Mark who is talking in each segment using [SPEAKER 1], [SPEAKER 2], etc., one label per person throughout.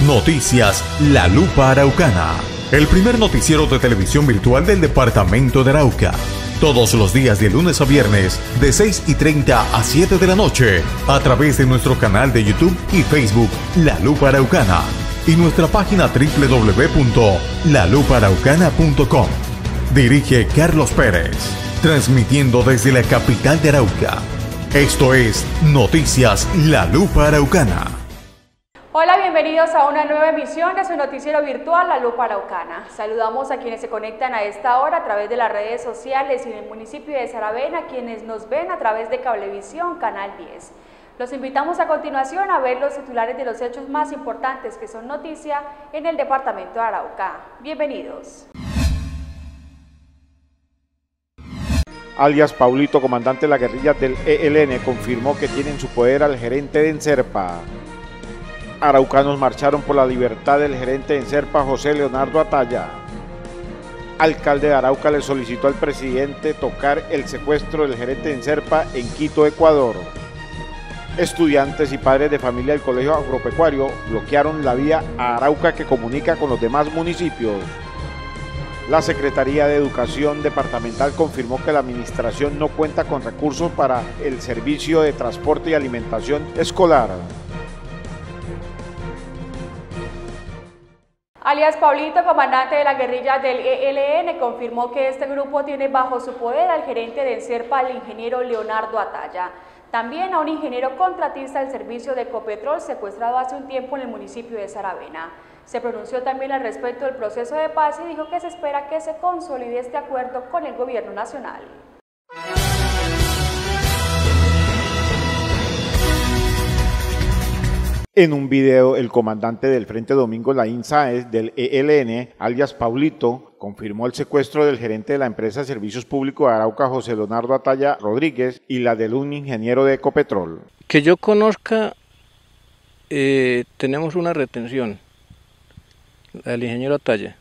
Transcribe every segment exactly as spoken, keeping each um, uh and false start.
[SPEAKER 1] Noticias La Lupa Araucana, el primer noticiero de televisión virtual del departamento de Arauca. Todos los días de lunes a viernes, de seis y treinta a siete de la noche, a través de nuestro canal de YouTube y Facebook La Lupa Araucana y nuestra página doble u doble u doble u punto la lupa araucana punto com. Dirige Carlos Pérez, transmitiendo desde la capital de Arauca. Esto es Noticias La Lupa Araucana.
[SPEAKER 2] Hola, bienvenidos a una nueva emisión de su noticiero virtual La Lupa Araucana. Saludamos a quienes se conectan a esta hora a través de las redes sociales y del municipio de Saravena, quienes nos ven a través de Cablevisión Canal diez. Los invitamos a continuación a ver los titulares de los hechos más importantes que son noticia en el departamento de Arauca. Bienvenidos.
[SPEAKER 3] Alias Paulito, comandante de la guerrilla del E L N, confirmó que tiene en su poder al gerente de Enserpa. Araucanos marcharon por la libertad del gerente de Enserpa, José Leonardo Ataya. Alcalde de Arauca le solicitó al presidente tocar el secuestro del gerente de Enserpa en Quito, Ecuador. Estudiantes y padres de familia del Colegio Agropecuario bloquearon la vía a Arauca que comunica con los demás municipios. La Secretaría de Educación Departamental confirmó que la administración no cuenta con recursos para el servicio de transporte y alimentación escolar.
[SPEAKER 2] Alias Paulito, comandante de la guerrilla del E L N, confirmó que este grupo tiene bajo su poder al gerente de Enserpa, el ingeniero Leonardo Ataya. También a un ingeniero contratista del servicio de Ecopetrol secuestrado hace un tiempo en el municipio de Saravena. Se pronunció también al respecto del proceso de paz y dijo que se espera que se consolide este acuerdo con el gobierno nacional.
[SPEAKER 3] En un video, el comandante del Frente Domingo Laín Sáez del E L N, alias Paulito, confirmó el secuestro del gerente de la empresa de Servicios Públicos de Arauca, José Leonardo Ataya Rodríguez, y la de un ingeniero de Ecopetrol.
[SPEAKER 4] Que yo conozca, eh, tenemos una retención, la del ingeniero Ataya.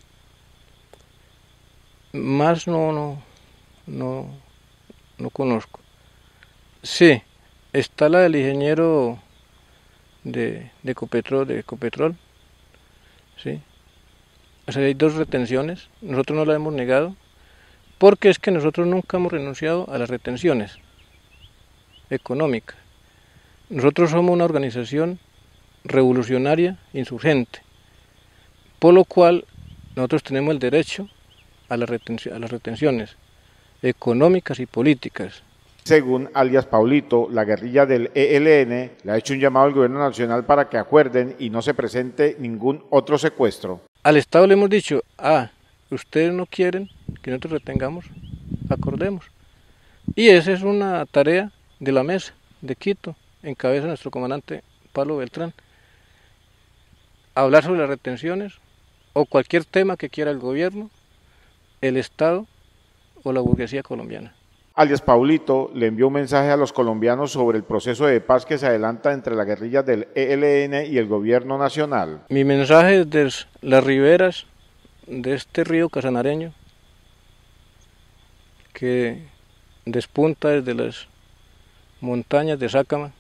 [SPEAKER 4] Más no, no, no, no conozco. Sí, está la del ingeniero de, de Ecopetrol, de Ecopetrol, sí. O sea, hay dos retenciones, nosotros no la hemos negado, porque es que nosotros nunca hemos renunciado a las retenciones económicas. Nosotros somos una organización revolucionaria, insurgente, por lo cual nosotros tenemos el derecho a, la retención, a las retenciones económicas y políticas.
[SPEAKER 3] Según alias Paulito, la guerrilla del E L N le ha hecho un llamado al gobierno nacional para que acuerden y no se presente ningún otro secuestro.
[SPEAKER 4] Al Estado le hemos dicho, ah, ustedes no quieren que nosotros retengamos, acordemos. Y esa es una tarea de la mesa de Quito, encabeza nuestro comandante Pablo Beltrán. Hablar sobre las retenciones o cualquier tema que quiera el gobierno, el Estado o la burguesía colombiana.
[SPEAKER 3] Alias Paulito le envió un mensaje a los colombianos sobre el proceso de paz que se adelanta entre la guerrilla del E L N y el gobierno nacional.
[SPEAKER 4] Mi mensaje es desde las riberas de este río casanareño que despunta desde las montañas de Sácama,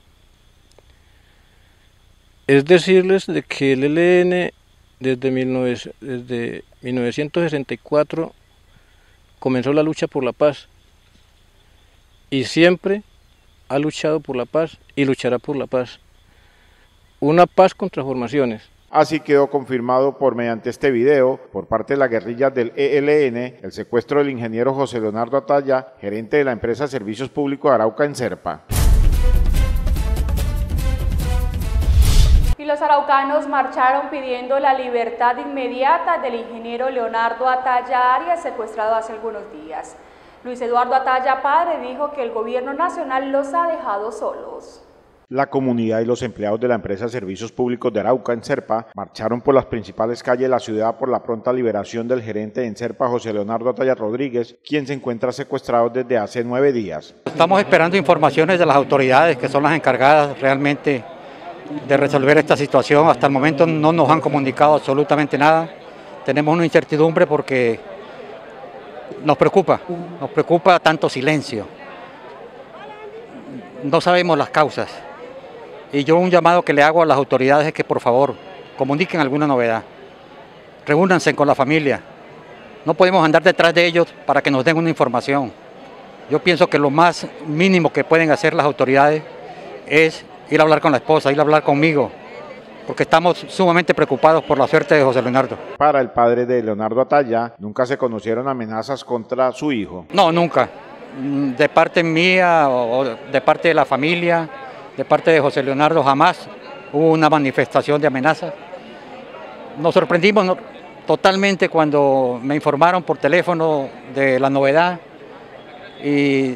[SPEAKER 4] es decirles de que el E L N desde, desde mil novecientos sesenta y cuatro comenzó la lucha por la paz y siempre ha luchado por la paz y luchará por la paz. Una paz con transformaciones.
[SPEAKER 3] Así quedó confirmado por mediante este video, por parte de la guerrilla del E L N, el secuestro del ingeniero José Leonardo Ataya, gerente de la empresa de Servicios Públicos de Arauca, Enserpa.
[SPEAKER 2] Y los araucanos marcharon pidiendo la libertad inmediata del ingeniero Leonardo Ataya Arias, secuestrado hace algunos días. Luis Eduardo Ataya padre dijo que el gobierno nacional los ha dejado solos.
[SPEAKER 3] La comunidad y los empleados de la empresa de Servicios Públicos de Arauca, Enserpa, marcharon por las principales calles de la ciudad por la pronta liberación del gerente de Enserpa, José Leonardo Ataya Rodríguez, quien se encuentra secuestrado desde hace nueve días.
[SPEAKER 5] Estamos esperando informaciones de las autoridades que son las encargadas realmente de resolver esta situación. Hasta el momento no nos han comunicado absolutamente nada. Tenemos una incertidumbre porque nos preocupa, nos preocupa tanto silencio. No sabemos las causas. Y yo un llamado que le hago a las autoridades es que por favor comuniquen alguna novedad, reúnanse con la familia. No podemos andar detrás de ellos para que nos den una información. Yo pienso que lo más mínimo que pueden hacer las autoridades es ir a hablar con la esposa, ir a hablar conmigo, porque estamos sumamente preocupados por la suerte de José Leonardo.
[SPEAKER 3] Para el padre de Leonardo Atalla, nunca se conocieron amenazas contra su hijo.
[SPEAKER 5] No, nunca. De parte mía o de parte de la familia, de parte de José Leonardo, jamás hubo una manifestación de amenazas. Nos sorprendimos ¿no? totalmente cuando me informaron por teléfono de la novedad y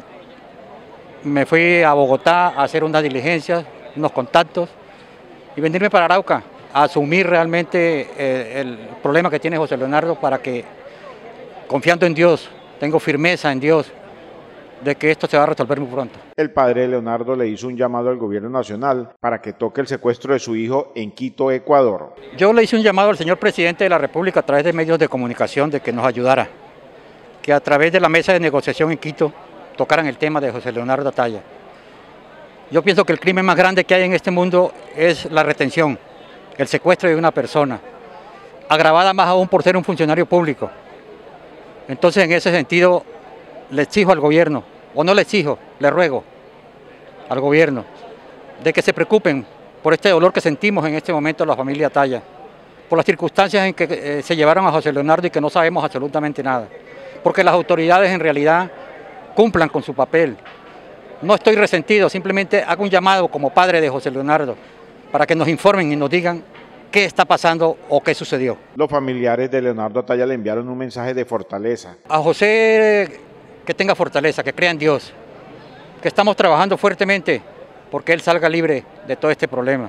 [SPEAKER 5] me fui a Bogotá a hacer unas diligencias, unos contactos y venirme para Arauca a asumir realmente eh, el problema que tiene José Leonardo para que, confiando en Dios, tengo firmeza en Dios, de que esto se va a resolver muy pronto.
[SPEAKER 3] El padre de Leonardo le hizo un llamado al gobierno nacional para que toque el secuestro de su hijo en Quito, Ecuador.
[SPEAKER 5] Yo le hice un llamado al señor presidente de la República a través de medios de comunicación de que nos ayudara, que a través de la mesa de negociación en Quito tocaran el tema de José Leonardo Atalla. Yo pienso que el crimen más grande que hay en este mundo es la retención, el secuestro de una persona, agravada más aún por ser un funcionario público. Entonces, en ese sentido, le exijo al gobierno, o no le exijo, le ruego al gobierno, de que se preocupen por este dolor que sentimos en este momento la familia Atalla, por las circunstancias en que eh, se llevaron a José Leonardo y que no sabemos absolutamente nada, porque las autoridades en realidad cumplan con su papel. No estoy resentido, simplemente hago un llamado como padre de José Leonardo para que nos informen y nos digan qué está pasando o qué sucedió.
[SPEAKER 3] Los familiares de Leonardo Atalla le enviaron un mensaje de fortaleza.
[SPEAKER 5] A José, que tenga fortaleza, que crea en Dios, que estamos trabajando fuertemente porque él salga libre de todo este problema.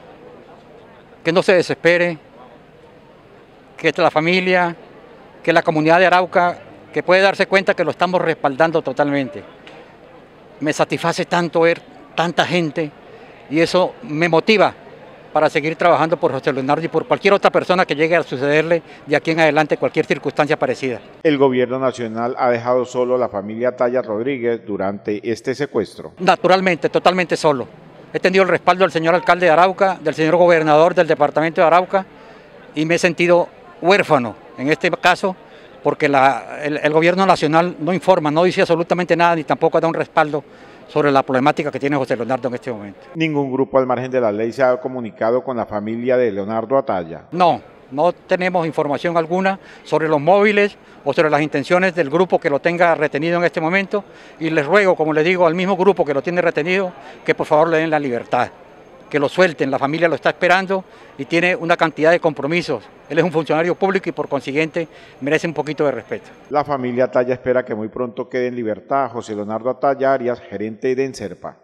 [SPEAKER 5] Que no se desespere, que la familia, que la comunidad de Arauca, que puede darse cuenta que lo estamos respaldando totalmente. Me satisface tanto ver tanta gente y eso me motiva para seguir trabajando por José Leonardo y por cualquier otra persona que llegue a sucederle de aquí en adelante cualquier circunstancia parecida.
[SPEAKER 3] El gobierno nacional ha dejado solo a la familia Atalla Rodríguez durante este secuestro.
[SPEAKER 5] Naturalmente, totalmente solo. He tenido el respaldo del señor alcalde de Arauca, del señor gobernador del departamento de Arauca y me he sentido huérfano en este caso porque la, el, el gobierno nacional no informa, no dice absolutamente nada ni tampoco da un respaldo sobre la problemática que tiene José Leonardo en este momento.
[SPEAKER 3] ¿Ningún grupo al margen de la ley se ha comunicado con la familia de Leonardo Atalla?
[SPEAKER 5] No, no tenemos información alguna sobre los móviles o sobre las intenciones del grupo que lo tenga retenido en este momento y les ruego, como le digo, al mismo grupo que lo tiene retenido, que por favor le den la libertad, que lo suelten, la familia lo está esperando y tiene una cantidad de compromisos. Él es un funcionario público y por consiguiente merece un poquito de respeto.
[SPEAKER 3] La familia Atalla espera que muy pronto quede en libertad a José Leonardo Atalla Arias, gerente de Enserpa.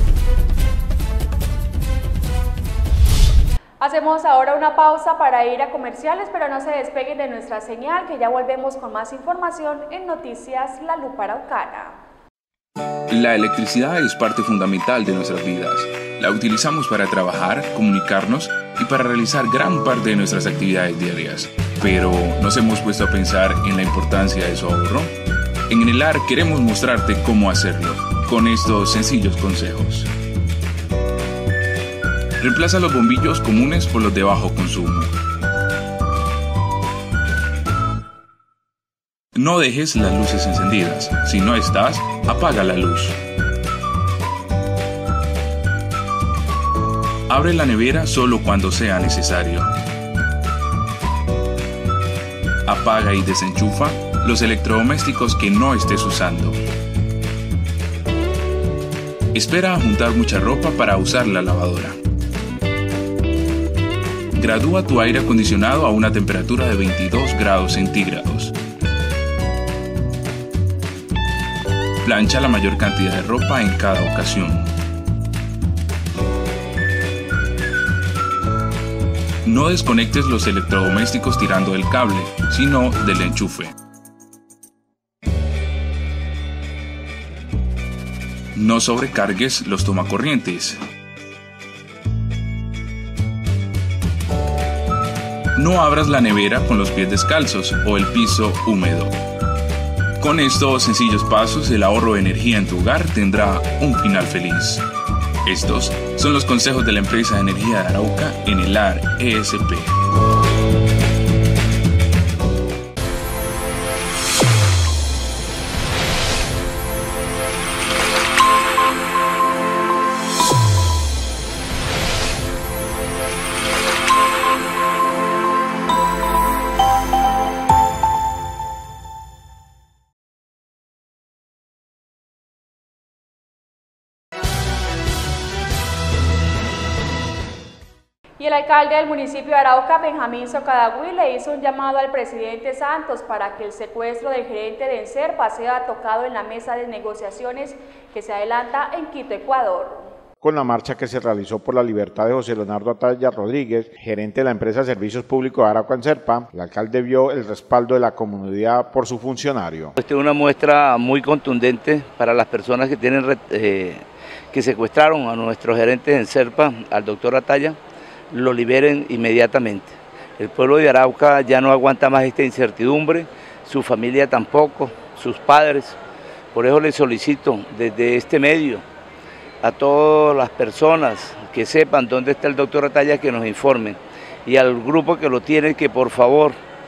[SPEAKER 2] Hacemos ahora una pausa para ir a comerciales, pero no se despeguen de nuestra señal, que ya volvemos con más información en Noticias La Lupa Araucana.
[SPEAKER 6] La electricidad es parte fundamental de nuestras vidas. La utilizamos para trabajar, comunicarnos y para realizar gran parte de nuestras actividades diarias. Pero, ¿nos hemos puesto a pensar en la importancia de su ahorro? En Enelar queremos mostrarte cómo hacerlo, con estos sencillos consejos. Reemplaza los bombillos comunes por los de bajo consumo. No dejes las luces encendidas. Si no estás, apaga la luz. Abre la nevera solo cuando sea necesario. Apaga y desenchufa los electrodomésticos que no estés usando. Espera a juntar mucha ropa para usar la lavadora. Gradúa tu aire acondicionado a una temperatura de veintidós grados centígrados. Plancha la mayor cantidad de ropa en cada ocasión. No desconectes los electrodomésticos tirando del cable, sino del enchufe. No sobrecargues los tomacorrientes. No abras la nevera con los pies descalzos o el piso húmedo. Con estos sencillos pasos, el ahorro de energía en tu hogar tendrá un final feliz. Estos son los consejos de la empresa de energía de Arauca en el A R E S P.
[SPEAKER 2] Y el alcalde del municipio de Arauca, Benjamín Socadagüí, le hizo un llamado al presidente Santos para que el secuestro del gerente de Enserpa sea tocado en la mesa de negociaciones que se adelanta en Quito, Ecuador.
[SPEAKER 3] Con la marcha que se realizó por la libertad de José Leonardo Atalla Rodríguez, gerente de la empresa de Servicios Públicos de Arauca Enserpa, el alcalde vio el respaldo de la comunidad por su funcionario.
[SPEAKER 7] Esta es una muestra muy contundente para las personas que tienen eh, que secuestraron a nuestro gerente de Enserpa, al doctor Atalla, lo liberen inmediatamente. El pueblo de Arauca ya no aguanta más esta incertidumbre, su familia tampoco, sus padres. Por eso les solicito desde este medio a todas las personas que sepan dónde está el doctor Atalla que nos informen, y al grupo que lo tiene que por favor,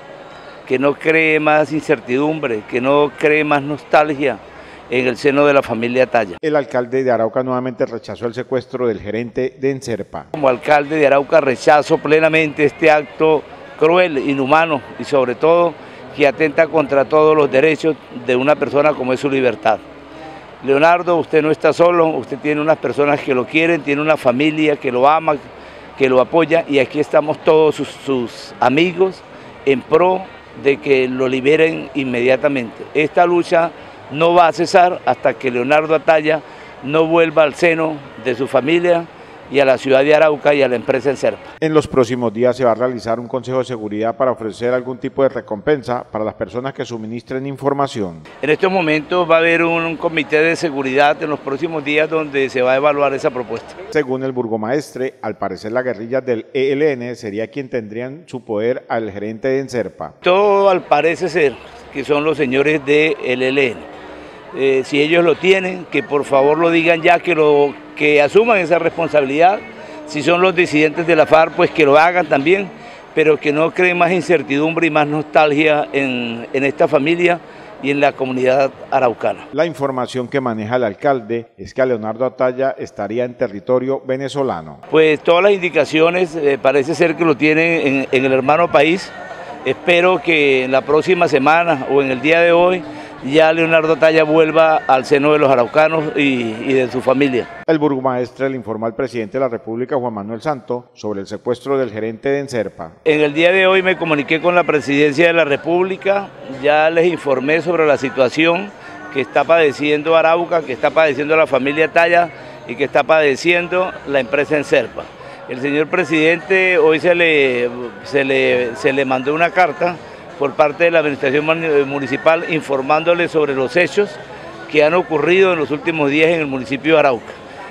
[SPEAKER 7] que no cree más incertidumbre, que no cree más nostalgia en el seno de la familia Atalla.
[SPEAKER 3] El alcalde de Arauca nuevamente rechazó el secuestro del gerente de Enserpa.
[SPEAKER 7] Como alcalde de Arauca rechazo plenamente este acto cruel, inhumano y sobre todo que atenta contra todos los derechos de una persona como es su libertad. Leonardo, usted no está solo, usted tiene unas personas que lo quieren, tiene una familia que lo ama, que lo apoya, y aquí estamos todos sus, sus amigos en pro de que lo liberen inmediatamente. Esta lucha no va a cesar hasta que Leonardo Atalla no vuelva al seno de su familia y a la ciudad de Arauca y a la empresa Enserpa.
[SPEAKER 3] En los próximos días se va a realizar un consejo de seguridad para ofrecer algún tipo de recompensa para las personas que suministren información.
[SPEAKER 7] En estos momentos va a haber un comité de seguridad en los próximos días donde se va a evaluar esa propuesta.
[SPEAKER 3] Según el burgomaestre, al parecer la guerrilla del E L N sería quien tendría en su poder al gerente de Enserpa.
[SPEAKER 7] Todo al parece ser que son los señores del E L N. Eh, si ellos lo tienen, que por favor lo digan ya, que, lo, que asuman esa responsabilidad. Si son los disidentes de la FARC, pues que lo hagan también, pero que no creen más incertidumbre y más nostalgia en, en esta familia y en la comunidad araucana.
[SPEAKER 3] La información que maneja el alcalde es que Leonardo Atalla estaría en territorio venezolano.
[SPEAKER 7] Pues todas las indicaciones eh, parece ser que lo tienen en, en el hermano país. Espero que en la próxima semana o en el día de hoy ya Leonardo Atalla vuelva al seno de los araucanos y, y de su familia.
[SPEAKER 3] El burgomaestre le informó al presidente de la República, Juan Manuel Santos, sobre el secuestro del gerente de Enserpa.
[SPEAKER 7] En el día de hoy me comuniqué con la presidencia de la República, ya les informé sobre la situación que está padeciendo Arauca, que está padeciendo la familia Atalla y que está padeciendo la empresa Enserpa. El señor presidente hoy se le, se le, se le mandó una carta por parte de la administración municipal informándole sobre los hechos que han ocurrido en los últimos días en el municipio de Arauca.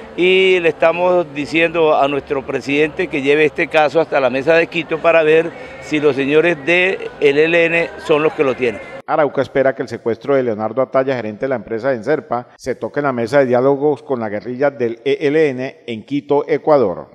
[SPEAKER 7] Y le estamos diciendo a nuestro presidente que lleve este caso hasta la mesa de Quito para ver si los señores del E L N son los que lo tienen.
[SPEAKER 3] Arauca espera que el secuestro de Leonardo Atalla, gerente de la empresa de Enserpa, se toque en la mesa de diálogos con la guerrilla del E L N en Quito, Ecuador.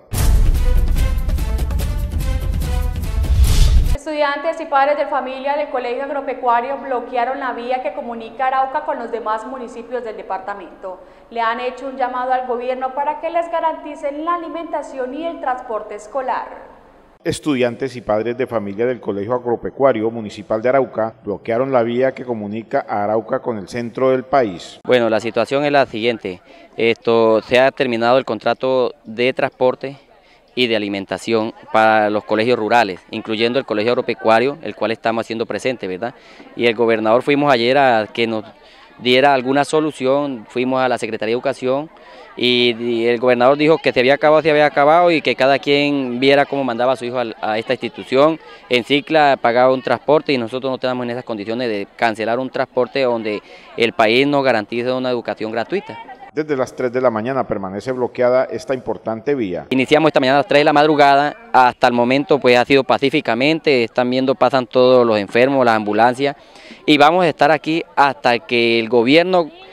[SPEAKER 2] Estudiantes y padres de familia del Colegio Agropecuario bloquearon la vía que comunica Arauca con los demás municipios del departamento. Le han hecho un llamado al gobierno para que les garanticen la alimentación y el transporte escolar.
[SPEAKER 3] Estudiantes y padres de familia del Colegio Agropecuario Municipal de Arauca bloquearon la vía que comunica a Arauca con el centro del país.
[SPEAKER 8] Bueno, la situación es la siguiente. Esto, se ha terminado el contrato de transporte y de alimentación para los colegios rurales, incluyendo el Colegio Agropecuario, el cual estamos haciendo presente, ¿verdad? Y el gobernador fuimos ayer a que nos diera alguna solución, fuimos a la Secretaría de Educación y, y el gobernador dijo que se había acabado, se había acabado y que cada quien viera cómo mandaba a su hijo a, a esta institución. En Cicla pagaba un transporte y nosotros no estamos en esas condiciones de cancelar un transporte donde el país nos garantice una educación gratuita.
[SPEAKER 3] Desde las tres de la mañana permanece bloqueada esta importante vía.
[SPEAKER 8] Iniciamos esta mañana a las tres de la madrugada, hasta el momento pues ha sido pacíficamente, están viendo, pasan todos los enfermos, las ambulancias y vamos a estar aquí hasta que el gobierno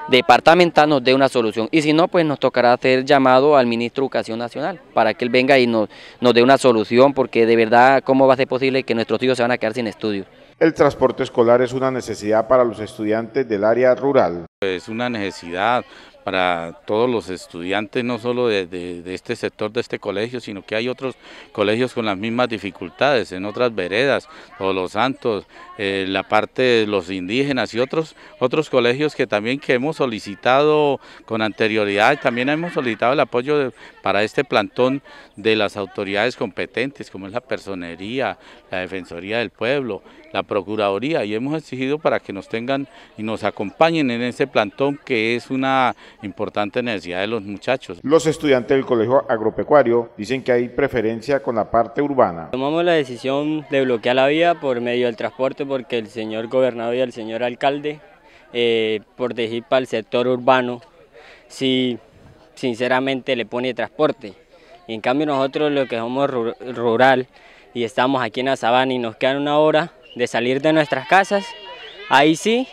[SPEAKER 8] departamental nos dé una solución, y si no, pues nos tocará hacer llamado al ministro de Educación Nacional para que él venga y nos, nos dé una solución, porque de verdad, ¿cómo va a ser posible que nuestros hijos se van a quedar sin estudio?
[SPEAKER 3] El transporte escolar es una necesidad para los estudiantes del área rural.
[SPEAKER 9] Es una necesidad para todos los estudiantes, no solo de, de, de este sector de este colegio, sino que hay otros colegios con las mismas dificultades, en otras veredas, Todos los Santos, eh, la parte de los indígenas y otros, otros colegios que también que hemos solicitado con anterioridad, también hemos solicitado el apoyo de, para este plantón de las autoridades competentes, como es la Personería, la Defensoría del Pueblo, la Procuraduría, y hemos exigido para que nos tengan y nos acompañen en ese plantón, que es una importante necesidad de los muchachos.
[SPEAKER 3] Los estudiantes del Colegio Agropecuario dicen que hay preferencia con la parte urbana.
[SPEAKER 10] Tomamos la decisión de bloquear la vía por medio del transporte porque el señor gobernador y el señor alcalde, eh, por decir para el sector urbano, sí, sinceramente le pone transporte. Y en cambio nosotros, lo que somos rural y estamos aquí en la sabana y nos quedan una hora de salir de nuestras casas, ahí sí,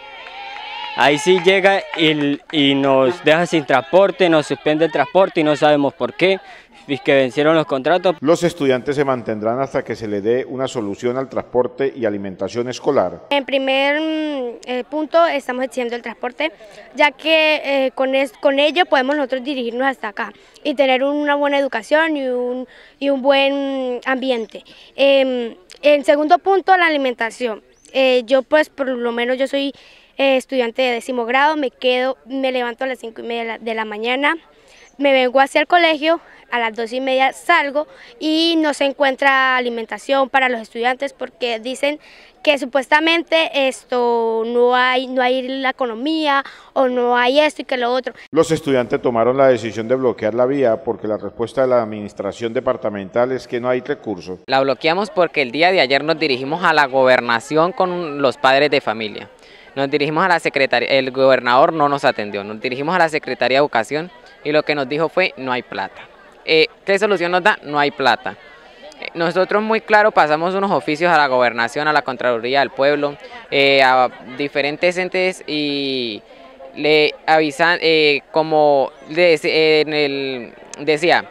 [SPEAKER 10] ahí sí llega y, y nos deja sin transporte, nos suspende el transporte y no sabemos por qué, es que vencieron los contratos.
[SPEAKER 3] Los estudiantes se mantendrán hasta que se le dé una solución al transporte y alimentación escolar.
[SPEAKER 11] En primer eh, punto estamos exigiendo el transporte, ya que eh, con, es, con ello podemos nosotros dirigirnos hasta acá y tener una buena educación y un, y un buen ambiente. Eh, en segundo punto, la alimentación. Eh, yo pues por lo menos yo soy eh, estudiante de décimo grado, me quedo, me levanto a las cinco y media de la, de la mañana, me vengo hacia el colegio, a las dos y media salgo y no se encuentra alimentación para los estudiantes porque dicen que supuestamente esto no hay, no hay la economía o no hay esto y que lo otro.
[SPEAKER 3] Los estudiantes tomaron la decisión de bloquear la vía porque la respuesta de la administración departamental es que no hay recursos.
[SPEAKER 12] La bloqueamos porque el día de ayer nos dirigimos a la gobernación con los padres de familia. Nos dirigimos a la secretaría, el gobernador no nos atendió, nos dirigimos a la Secretaría de Educación y lo que nos dijo fue no hay plata. Eh, ¿Qué solución nos da? No hay plata. Eh, nosotros muy claro pasamos unos oficios a la gobernación, a la Contraloría del Pueblo, eh, a diferentes entes y le avisan, eh, como de, eh, en el, decía,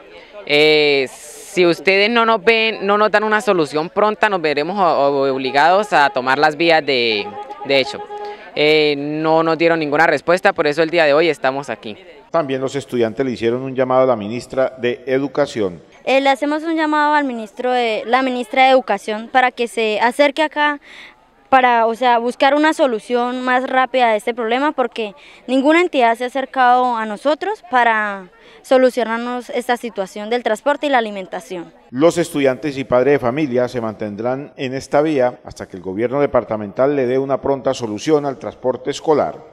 [SPEAKER 12] eh, si ustedes no nos ven, no nos dan una solución pronta, nos veremos obligados a tomar las vías de, de hecho. Eh, no nos dieron ninguna respuesta, por eso el día de hoy estamos aquí.
[SPEAKER 3] También los estudiantes le hicieron un llamado a la ministra de Educación.
[SPEAKER 13] Eh, le hacemos un llamado al ministro de la ministra de Educación para que se acerque acá para, o sea, buscar una solución más rápida de este problema, porque ninguna entidad se ha acercado a nosotros para solucionarnos esta situación del transporte y la alimentación.
[SPEAKER 3] Los estudiantes y padres de familia se mantendrán en esta vía hasta que el gobierno departamental le dé una pronta solución al transporte escolar.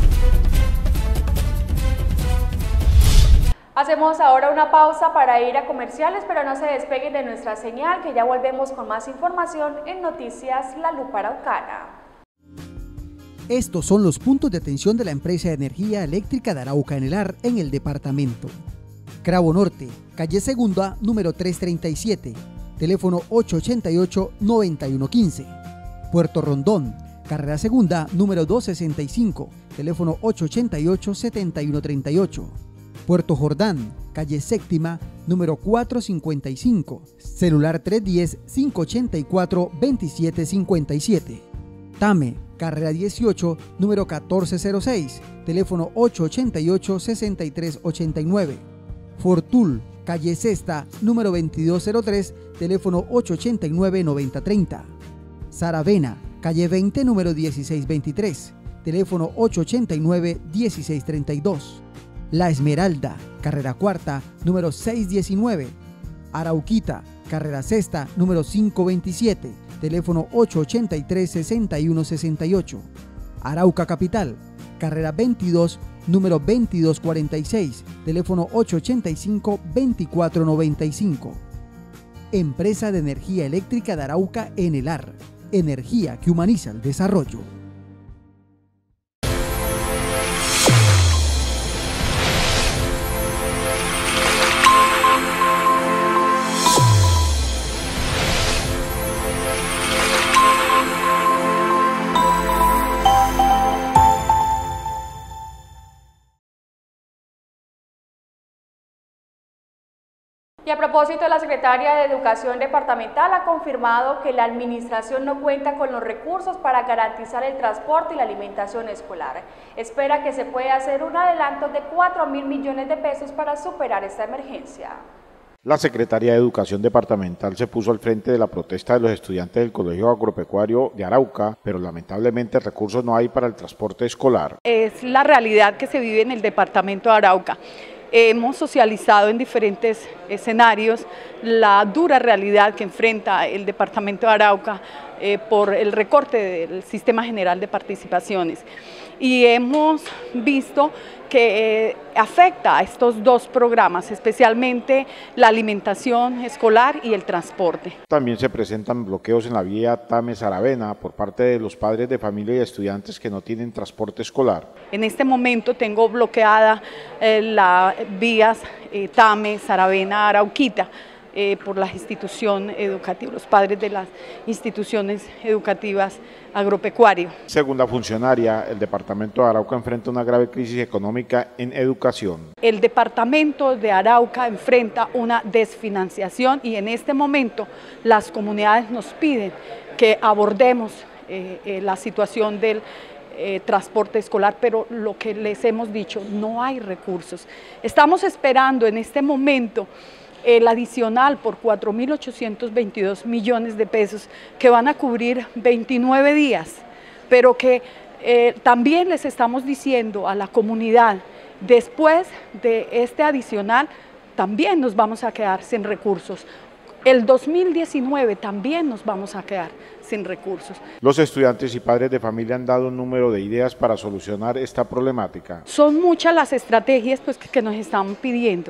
[SPEAKER 2] Hacemos ahora una pausa para ir a comerciales, pero no se despeguen de nuestra señal, que ya volvemos con más información en Noticias La Lupa Araucana.
[SPEAKER 14] Estos son los puntos de atención de la empresa de energía eléctrica de Arauca Enelar en el departamento. Cravo Norte, calle Segunda, número trescientos treinta y siete, teléfono ocho ocho ocho, nueve uno uno cinco. Puerto Rondón, carrera Segunda, número doscientos sesenta y cinco, teléfono ocho ocho ocho, siete uno tres ocho. Puerto Jordán, calle Séptima, número cuatrocientos cincuenta y cinco, celular tres uno cero, cinco ocho cuatro, dos siete cinco siete. Tame, carrera dieciocho, número catorce cero seis, teléfono ocho ocho ocho, seis tres ocho nueve. Fortul, calle Sexta, número veintidós cero tres, teléfono ocho ocho nueve, nueve cero tres cero. Saravena, calle veinte, número dieciséis veintitrés, teléfono ocho ocho nueve, dieciséis treinta y dos. La Esmeralda, carrera cuarta, número seiscientos diecinueve. Arauquita, carrera sexta, número quinientos veintisiete, teléfono ocho ocho tres, seis uno seis ocho. Arauca Capital, carrera veintidós, número veintidós cuarenta y seis, teléfono ocho ocho cinco, veinticuatro noventa y cinco. Empresa de Energía Eléctrica de Arauca Enelar, energía que humaniza el desarrollo.
[SPEAKER 2] Y a propósito, la secretaria de Educación Departamental ha confirmado que la administración no cuenta con los recursos para garantizar el transporte y la alimentación escolar. Espera que se pueda hacer un adelanto de cuatro mil millones de pesos para superar esta emergencia.
[SPEAKER 3] La Secretaría de Educación Departamental se puso al frente de la protesta de los estudiantes del Colegio Agropecuario de Arauca, pero lamentablemente recursos no hay para el transporte escolar.
[SPEAKER 15] Es la realidad que se vive en el departamento de Arauca. Hemos socializado en diferentes escenarios la dura realidad que enfrenta el departamento de Arauca eh, por el recorte del Sistema General de Participaciones. Y hemos visto que eh, afecta a estos dos programas, especialmente la alimentación escolar y el transporte.
[SPEAKER 3] También se presentan bloqueos en la vía Tames-Aravena por parte de los padres de familia y estudiantes que no tienen transporte escolar.
[SPEAKER 15] En este momento tengo bloqueada eh, las vías eh, Tames-Aravena-Arauquita. Eh, por la institución educativa, los padres de las instituciones educativas agropecuarias.
[SPEAKER 3] Según la funcionaria, el departamento de Arauca enfrenta una grave crisis económica en educación.
[SPEAKER 15] El departamento de Arauca enfrenta una desfinanciación y en este momento las comunidades nos piden que abordemos eh, eh, la situación del Eh, transporte escolar, pero lo que les hemos dicho, no hay recursos. Estamos esperando en este momento el adicional por cuatro mil ochocientos veintidós millones de pesos que van a cubrir veintinueve días, pero que eh, también les estamos diciendo a la comunidad, después de este adicional también nos vamos a quedar sin recursos. El dos mil diecinueve también nos vamos a quedar sin recursos.
[SPEAKER 3] Los estudiantes y padres de familia han dado un número de ideas para solucionar esta problemática.
[SPEAKER 15] Son muchas las estrategias pues, que, que nos están pidiendo.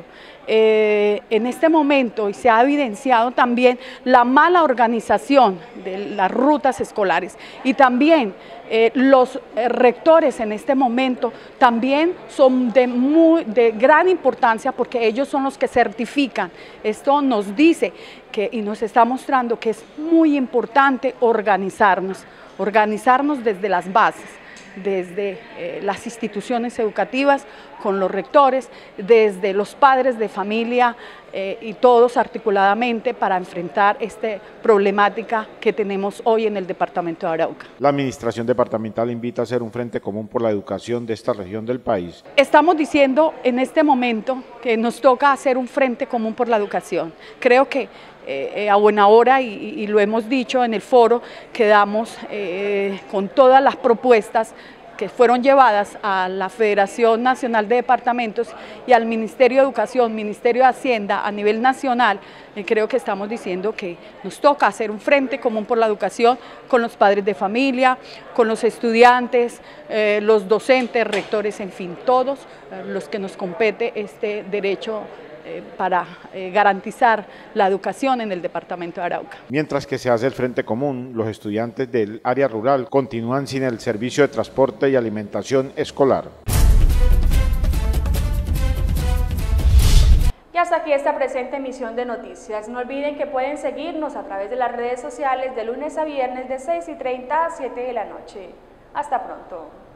[SPEAKER 15] Eh, en este momento y se ha evidenciado también la mala organización de las rutas escolares y también eh, los eh, rectores en este momento también son de, muy, de gran importancia porque ellos son los que certifican. Esto nos dice que, y nos está mostrando que es muy importante organizarnos, organizarnos desde las bases, desde eh, las instituciones educativas, con los rectores, desde los padres de familia eh, y todos articuladamente para enfrentar esta problemática que tenemos hoy en el departamento de Arauca.
[SPEAKER 3] La administración departamental invita a hacer un frente común por la educación de esta región del país.
[SPEAKER 15] Estamos diciendo en este momento que nos toca hacer un frente común por la educación. Creo que Eh, a buena hora y, y lo hemos dicho en el foro, quedamos eh, con todas las propuestas que fueron llevadas a la Federación Nacional de Departamentos y al Ministerio de Educación, Ministerio de Hacienda a nivel nacional. Eh, creo que estamos diciendo que nos toca hacer un frente común por la educación con los padres de familia, con los estudiantes, eh, los docentes, rectores, en fin, todos eh, los que nos compete este derecho Eh, para eh, garantizar la educación en el departamento de Arauca.
[SPEAKER 3] Mientras que se hace el frente común, los estudiantes del área rural continúan sin el servicio de transporte y alimentación escolar.
[SPEAKER 2] Y hasta aquí esta presente emisión de noticias. No olviden que pueden seguirnos a través de las redes sociales de lunes a viernes de seis y treinta a siete de la noche. Hasta pronto.